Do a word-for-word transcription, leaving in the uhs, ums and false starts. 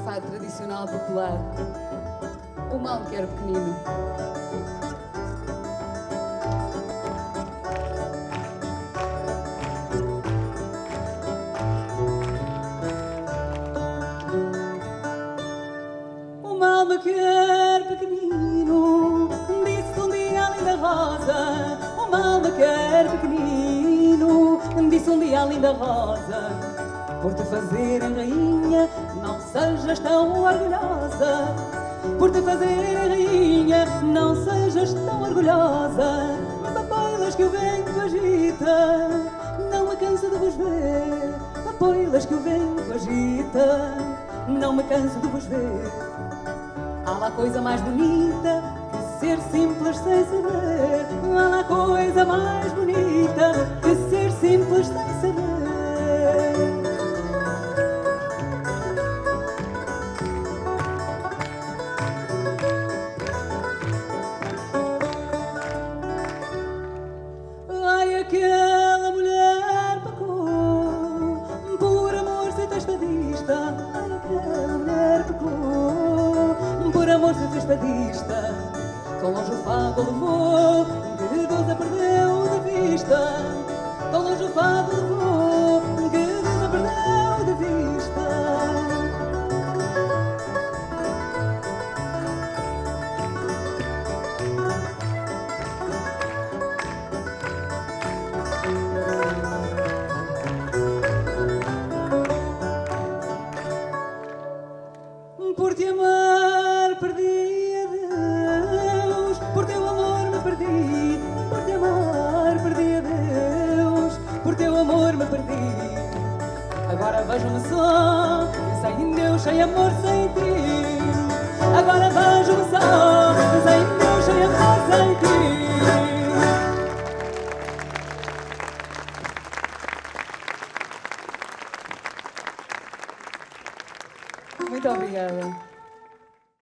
fado tradicional popular. O mal que era pequenino. O mal me quer pequenino, disse um dia a linda rosa. O mal me quer pequenino, disse um dia a linda rosa. Por te fazerem rainha, não sejas tão orgulhosa. Por te fazerem rainha, não sejas tão orgulhosa. Papoilas que o vento agita, não me canso de vos ver. Papoilas que o vento agita, não me canso de vos ver. Há lá coisa mais bonita que ser simples sem saber. Há lá coisa mais bonita que ser simples sem saber. Ai, aquela mulher pecou, por amor se fez fadista. Ai, aquela mulher pecou, por amor se fez fadista. Tão longe o fado levou, que Deus a perdeu de vista. Tão longe o fado levou, que Deus a perdeu de vista. Por te amar perdi a Deus, por teu amor me perdi. Por te amar perdi a Deus, por teu amor me perdi. Agora vejo-me só, sem Deus, sem amor, sem ti. Agora vejo-me só, sem Deus, sem amor, sem ti. Muito obrigada.